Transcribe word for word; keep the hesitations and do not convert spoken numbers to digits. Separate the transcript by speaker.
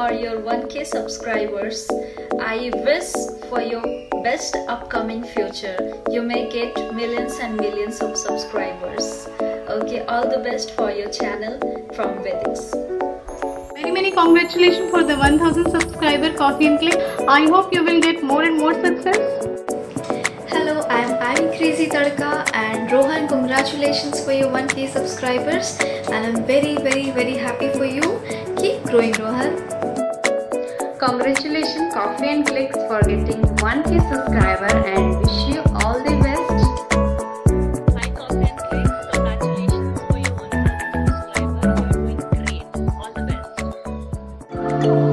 Speaker 1: for your one K subscribers. I wish for your best upcoming future. You may get millions and millions of subscribers. Okay, all the best for your channel from Vedix.
Speaker 2: Many many congratulations for the one thousand subscriber Coffee and Click. I hope you will get more and more success.
Speaker 1: Hello, I am I'm Crazy Tadka, and Rohan, congratulations for your one K subscribers, and I'm very very very happy for you. Keep growing, Rohan.
Speaker 3: Congratulations Coffee and Clicks for getting one K subscriber, and wish you all the best.
Speaker 4: Hi Coffee and Clicks, congratulations for your one thousand subscriber. You are doing great. All the best.